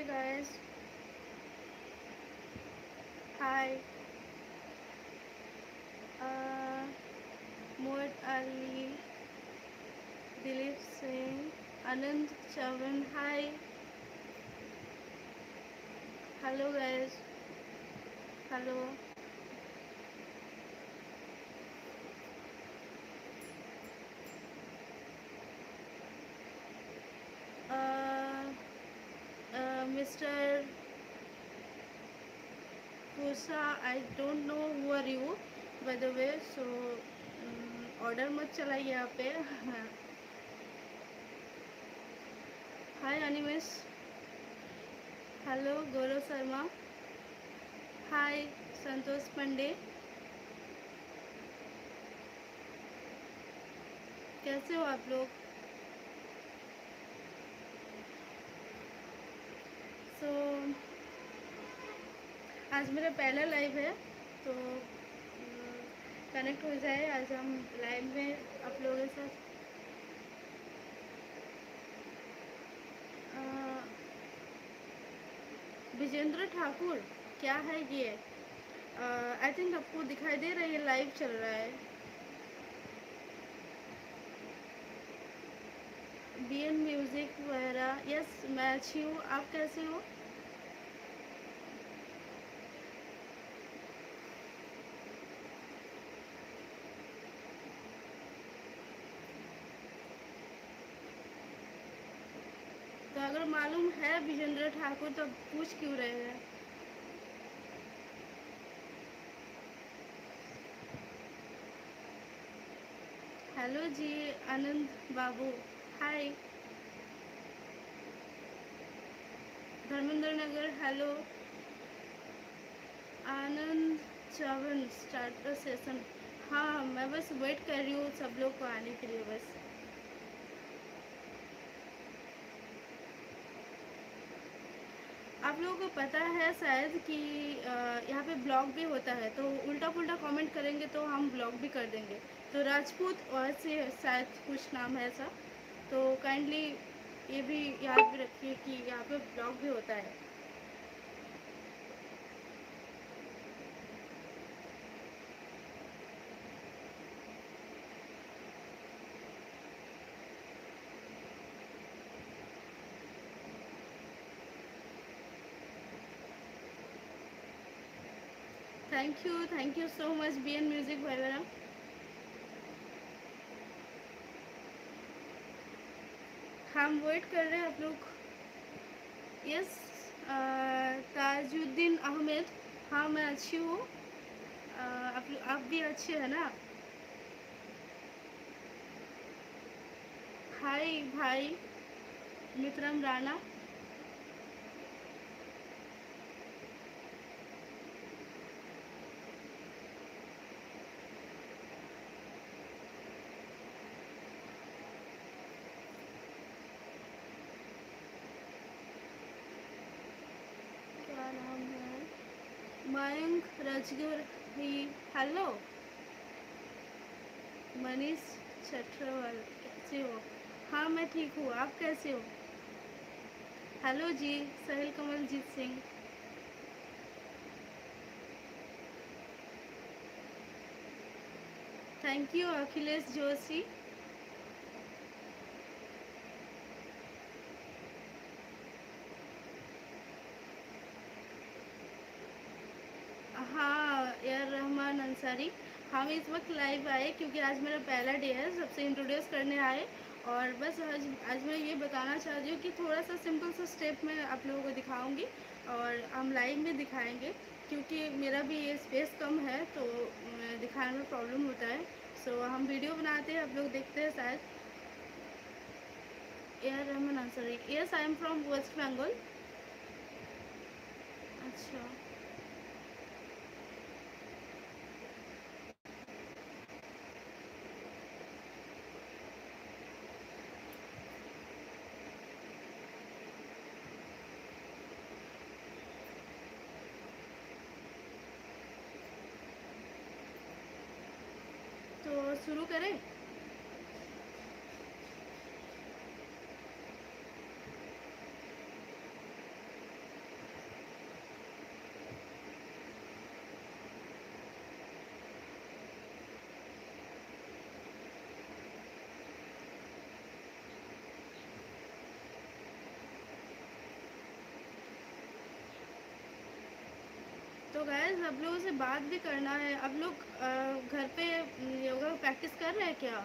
Hi guys. Hi. Uh, Moed Ali, Dilip Singh, Anand Chavan. Hi. Hello guys. Hello. Uh, Mr. Kusa, I don't know who are you by the way. So order मत चलाइए यहाँ पे. Hi Animesh. Hello Gaurav Sharma. Hi Santosh Pandey. कैसे हो आप लोग? सो आज मेरा पहला लाइव है, तो कनेक्ट हो जाए आज हम लाइव में आप लोगों के साथ. विजेंद्र ठाकुर, क्या है ये? आई थिंक आपको दिखाई दे रही है, लाइव चल रहा है. बीएन म्यूज़िक वगैरह. यस मैं अच्छी हूँ, आप कैसे हो? तो अगर मालूम है विजेंद्र ठाकुर तो पूछ क्यों रहे हैं? Hello ji Anand Babu. Hi Dharmendra Nagar. Hello Anand Chavan. Start the session. हाँ मैं बस वेट कर रही हूँ सब लोग को आने के लिए बस. आप लोगों को पता है शायद कि यहाँ पे ब्लॉग भी होता है, तो उल्टा पुल्टा कमेंट करेंगे तो हम ब्लॉग भी कर देंगे. तो राजपूत और से शायद कुछ नाम है ऐसा, तो काइंडली ये भी याद भी रखिए कि यहाँ पे ब्लॉग भी होता है. Thank you so much BN music वगैरह. हम वेट कर रहे हैं आप लोग. यस ताजुद्दीन अहमद. हाँ मैं अच्छी हूँ. आप भी अच्छे हैं ना? हाय भाई मित्रम राणा. क्या नाम है? मयंक राजगर ही. हेलो मनीष चट्रवाल. कैसे हो? हाँ मैं ठीक हूँ, आप कैसे हो? Hello ji Sahil Kamaljeet Singh. Thank you Akhilesh Joshi. हाँ यार रहमान अंसारी. हम इस वक्त लाइव आए क्योंकि आज मेरा पहला डे है, सबसे इंट्रोड्यूस करने आए. और बस आज मैं ये बताना चाहती हूँ कि थोड़ा सा सिंपल सा स्टेप मैं आप लोगों को दिखाऊंगी और हम लाइव में दिखाएंगे, क्योंकि मेरा भी ये स्पेस कम है तो दिखाने में प्रॉब्लम होता है. सो हम वीडियो बनाते हैं, आप लोग देखते हैं शायद. यार Rahman Ansari. Yes I am from West Bengal. अच्छा तो शुरू करें. तो गाइस आप लोगों से बात भी करना है। आप लोग घर पे योगा प्रैक्टिस कर रहे हैं क्या?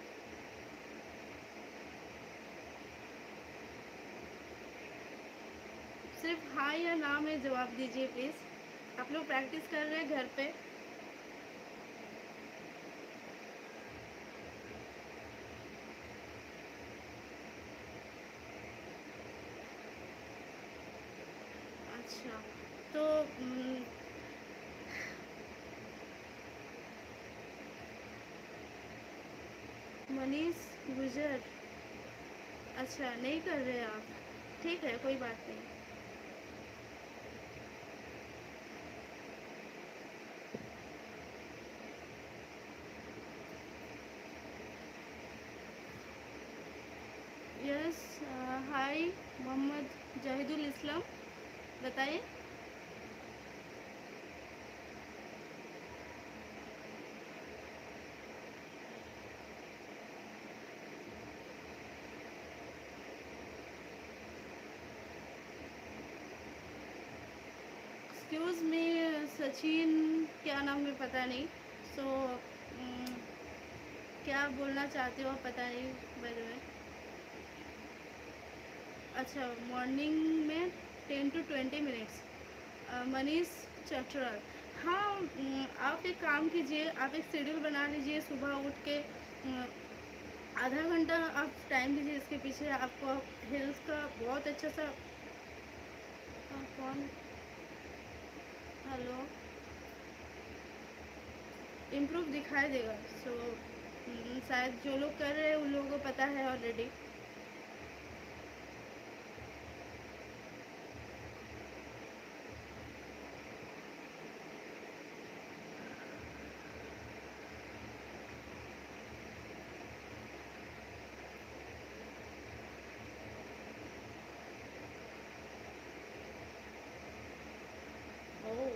सिर्फ हाँ या ना में जवाब दीजिए प्लीज़। आप लोग प्रैक्टिस कर रहे हैं घर पे? अच्छा, तो मनीष गुजर, अच्छा नहीं कर रहे आप, ठीक है कोई बात नहीं। यस, हाय मोहम्मद जाहिदुल इस्लाम, बताइए। एक्सक्यूज़ मी सचिन, क्या नाम है पता नहीं। सो क्या बोलना चाहते हो पता नहीं बाय द वे। अच्छा, मॉर्निंग में 10 to 20 मिनट्स। मनीष चटरल, हाँ। आप एक काम कीजिए, आप एक शेड्यूल बना लीजिए, सुबह उठ के आधा घंटा आप टाइम दीजिए इसके पीछे, आपको हेल्थ का बहुत अच्छा सा। कौन? हेलो, इम्प्रूव दिखाई देगा। सो शायद जो लोग कर रहे हैं उन लोगों को पता है ऑलरेडी। ओह,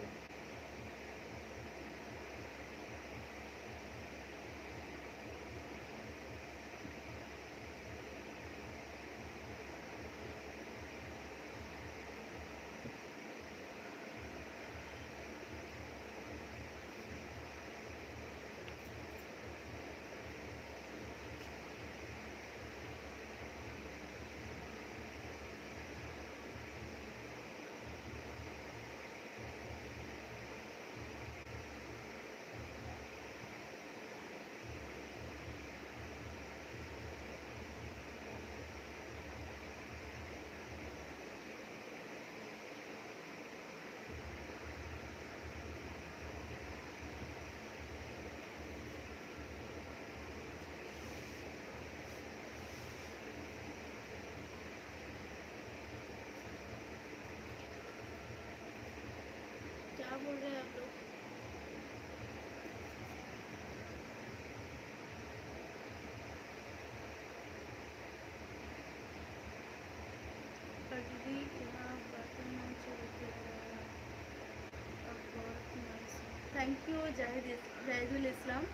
क्या बोल रहे हैं आप लोग? पर दीदी क्या बातें ना चलती है, अब बहुत nice. Thank you Zahidul Islam.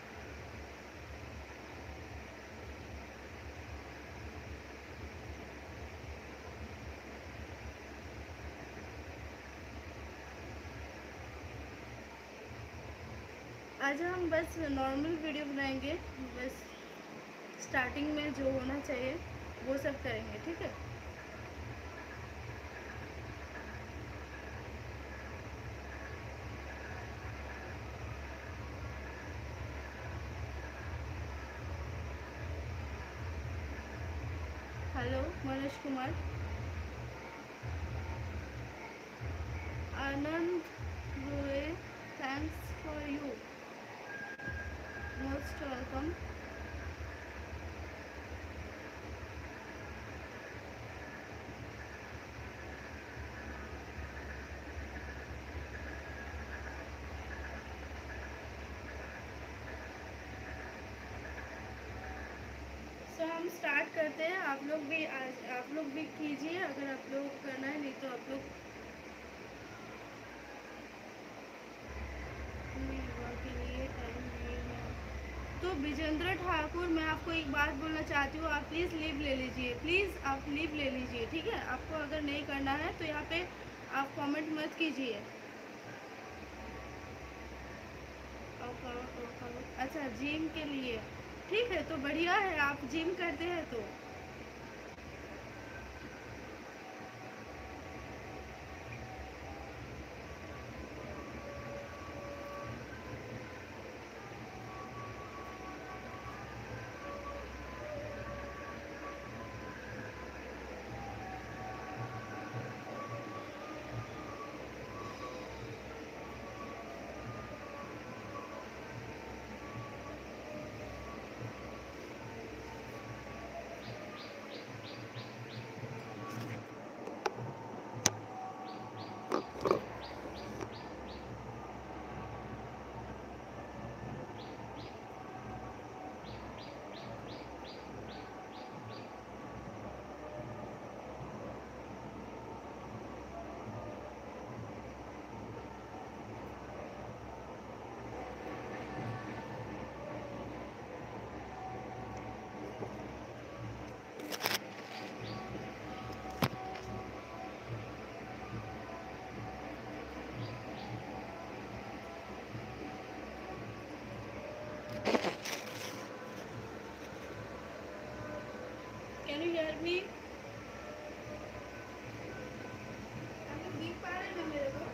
आज हम बस नॉर्मल वीडियो बनाएंगे, बस स्टार्टिंग में जो होना चाहिए वो सब करेंगे, ठीक है। Hello Manoj Kumar, Anand Roy, thanks for you, most welcome. तो हम स्टार्ट करते हैं। आप लोग भी आप लोग भी कीजिए, अगर आप लोग करना है, नहीं तो आप लोग योगा के लिए टाइम नहीं है। तो विजेंद्र ठाकुर, मैं आपको एक बात बोलना चाहती हूँ, आप प्लीज़ लीव ले लीजिए, प्लीज़ आप लीव ले लीजिए, ठीक है। आपको अगर नहीं करना है तो यहाँ पे आप कमेंट मत कीजिए। वर्कआउट वर्कआउट, अच्छा जिम के लिए। ठीक है, तो बढ़िया है, आप जिम करते हैं तो। Can you hear me? आप लोग देख पा रहे हैं ना मेरे को?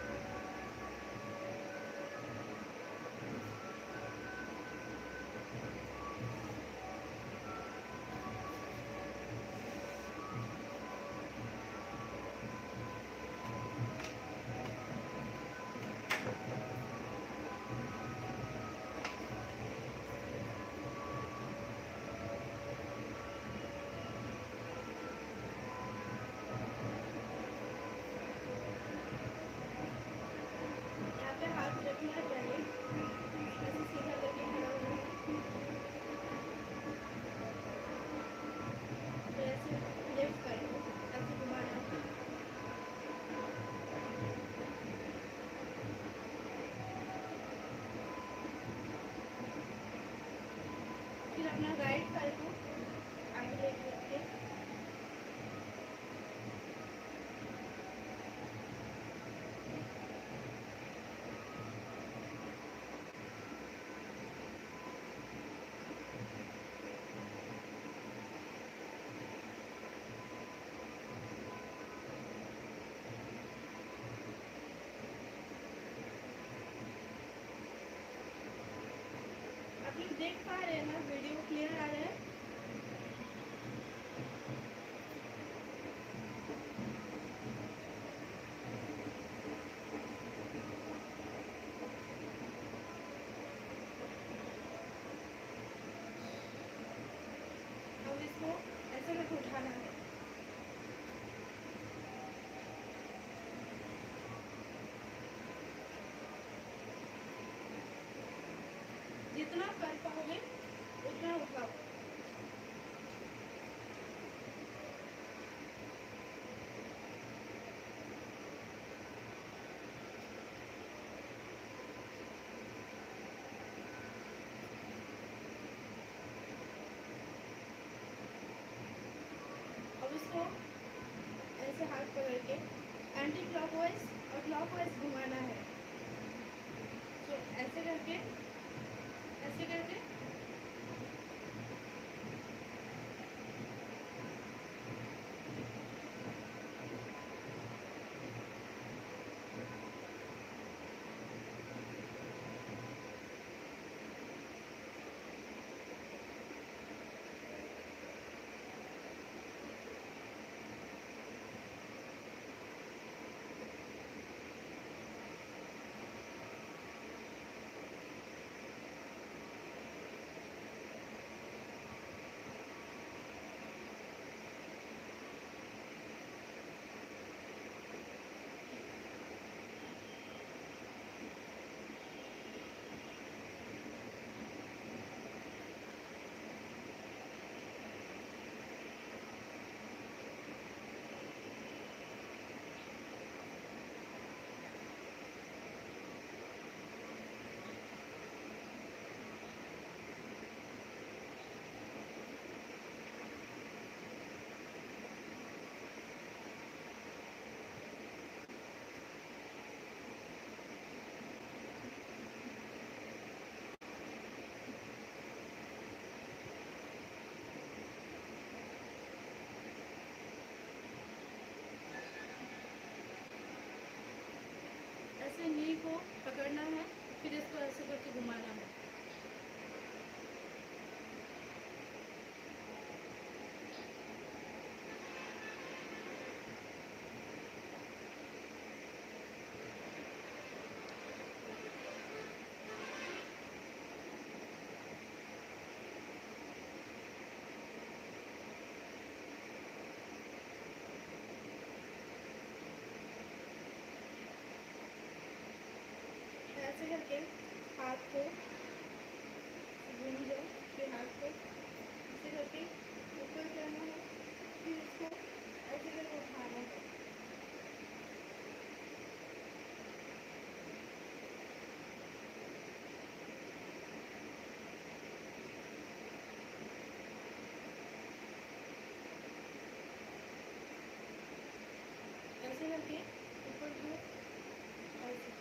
यहाँ पे हाथ रखना है पहले, ऐसे सीधा करके खड़ा होना है, फिर ऐसे लिफ्ट कर लो, ऐसे घुमाना है। फिर अपना राइट पैर को आगे लेके रख के आप लोग देख पा रहे हैं ना, वीडियो क्लियर आ रहा है? अब इसको ऐसे करके उठाना है। जितना कर पाओगे उतना उठाओ। अब इसको ऐसे हाथ पकड़ के एंटी क्लॉकवाइज और क्लॉकवाइज घुमाना है। तो ऐसे करके ऐसे नी को पकड़ना है, फिर इसको ऐसे करके घुमाना है। ऐसे करके हाथ को घूम जाओ, फिर हाथ को ऐसे करके ऊपर करना है, फिर इसको ऐसे करके उठाना है। ऐसे करके ऊपर को ऐसे।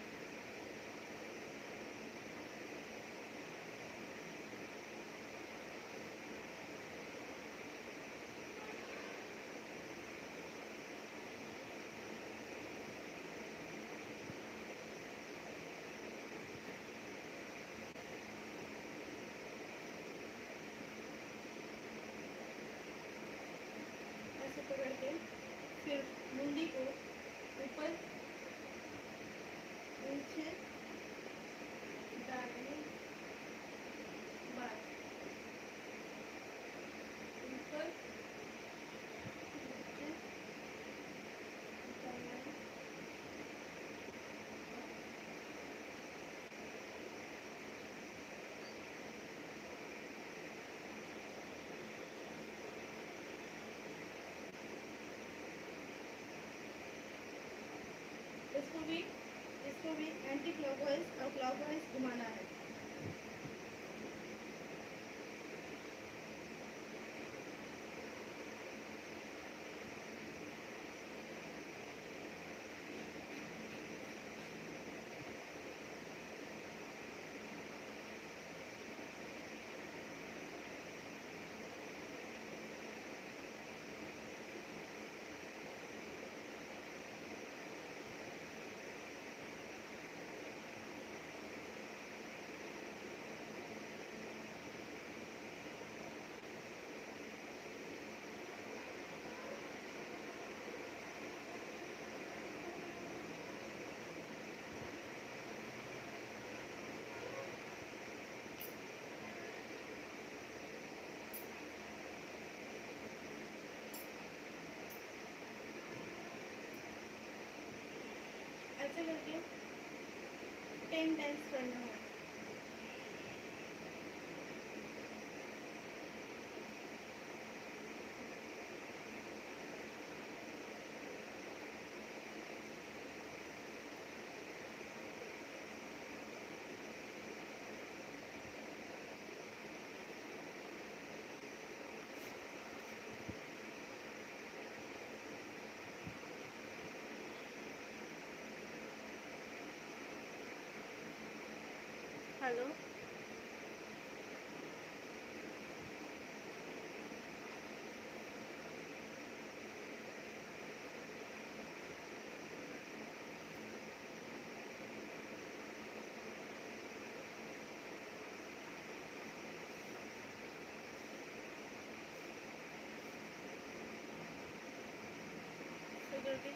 ऐसे पकड़ के फिर मुंडी को ऊपर नीचे दाहिने बाएं, ऊपर नीचे दाहिने। इसको भी एंटी क्लॉकवाइज और क्लॉकवाइज घुमाना है। ऐसे करके 10 टाइम्स करना है। हेलो, ऐसे करके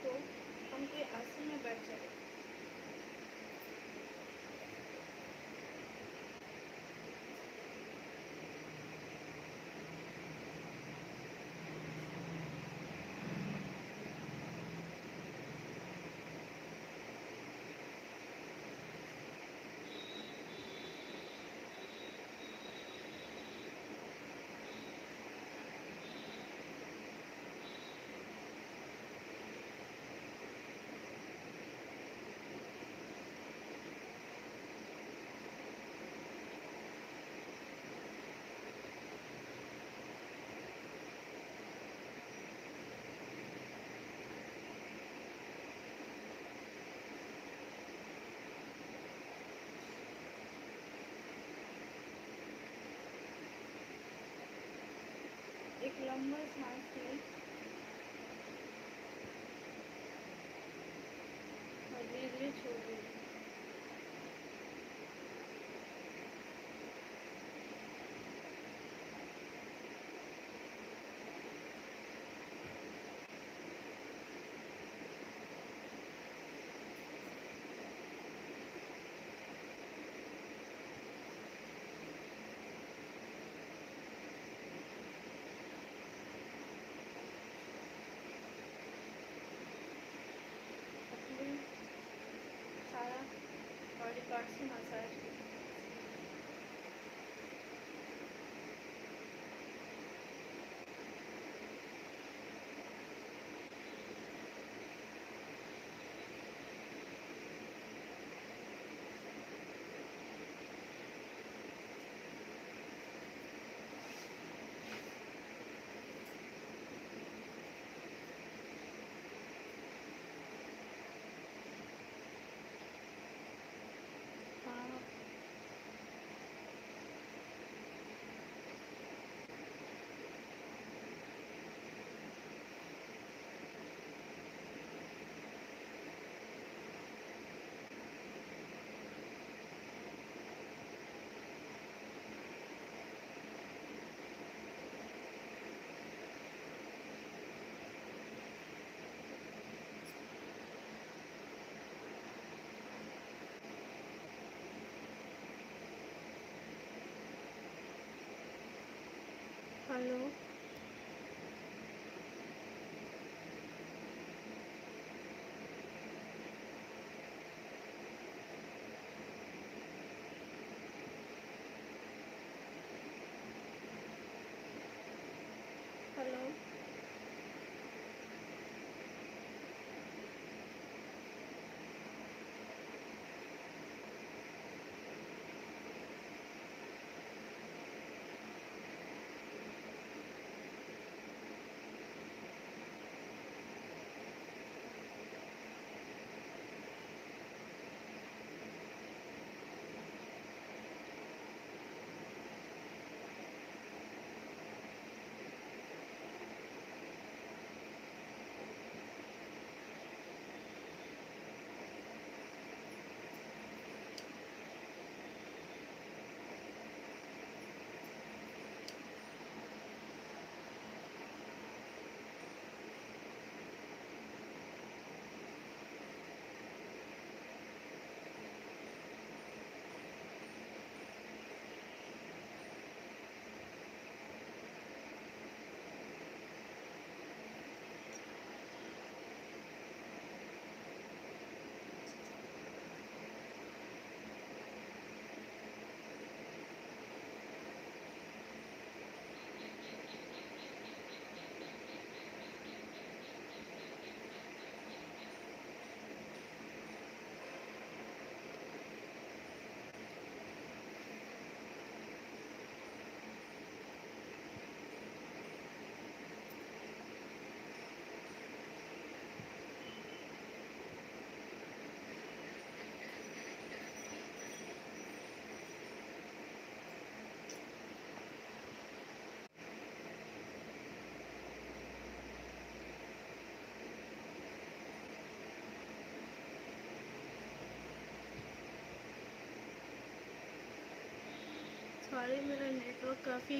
तो हम कोई आसन में बैठ जाए। एक लंबा सांस लें और धीरे धीरे छोड़ दें। अपने सारा बॉडी पार्ट से मसाज करें। हाँ, हेलो। हेलो। सॉरी, मेरा नेटवर्क काफ़ी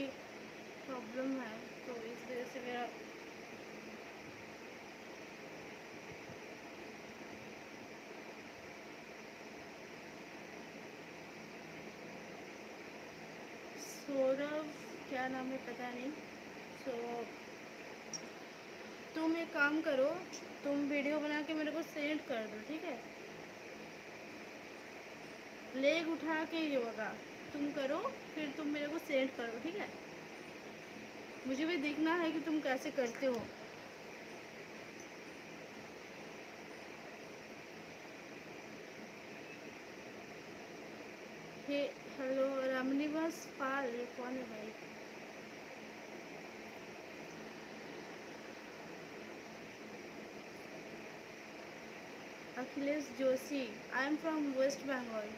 प्रॉब्लम है, तो इस वजह से मेरा सौरभ क्या नाम है पता नहीं। सो तुम एक काम करो, तुम वीडियो बना के मेरे को सेंड कर दो, ठीक है। लेग उठा के योगा तुम करो, फिर तुम मेरे को सेंड करो, ठीक है। मुझे भी देखना है कि तुम कैसे करते हो। हे हेलो रमनिवास पाल, ये कौन है भाई? Akhilesh Joshi, I am from West Bengal.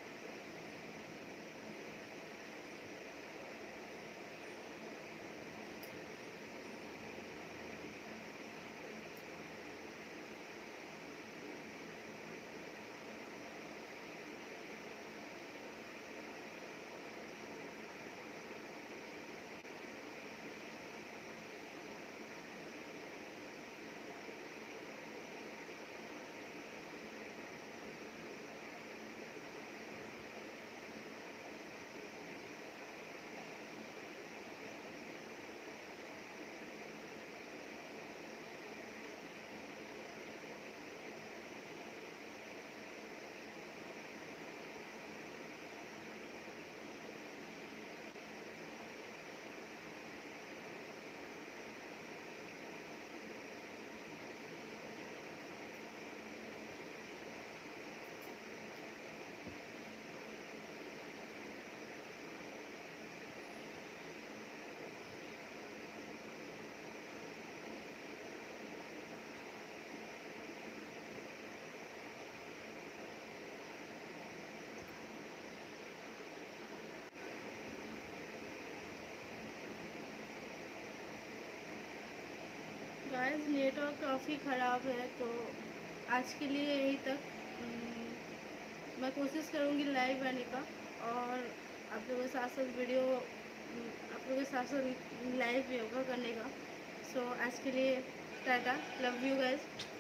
Guys network काफ़ी ख़राब है, तो आज के लिए यहीं तक। मैं कोशिश करूँगी लाइव आने का, और आप लोगों के साथ साथ वीडियो, आप लोगों के साथ साथ लाइव योगा करने का। सो आज के लिए टाटा, लव यू गाइस।